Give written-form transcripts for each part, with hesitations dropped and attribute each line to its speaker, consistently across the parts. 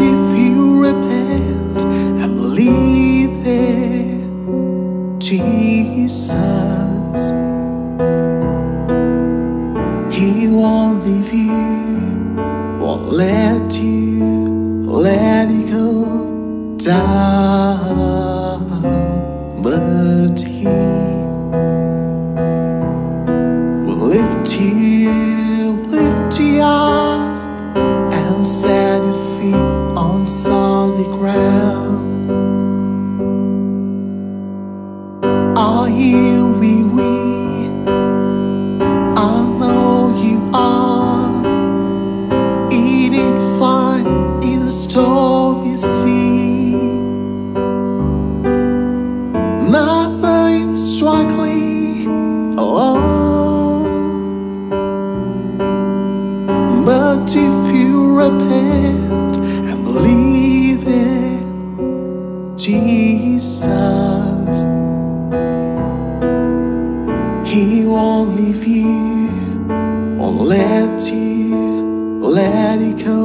Speaker 1: if you repent and believe in Jesus, He won't leave you, won't let you let it go down, but He will lift you up and set your feet on solid ground. Are you weary? I know you are. Eating fine in a stormy sea. Nothing struggling alone. But if you repent and believe in Jesus, He won't leave you, won't let you let it go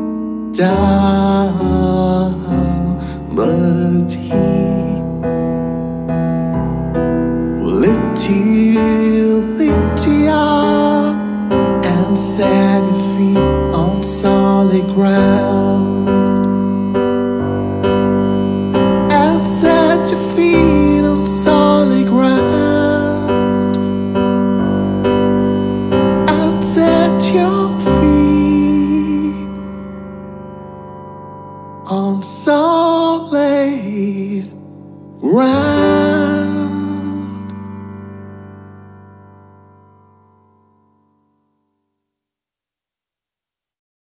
Speaker 1: down, but He will lift you up and set your feet on solid ground, and set your feet on solid ground, and set your feet on solid ground.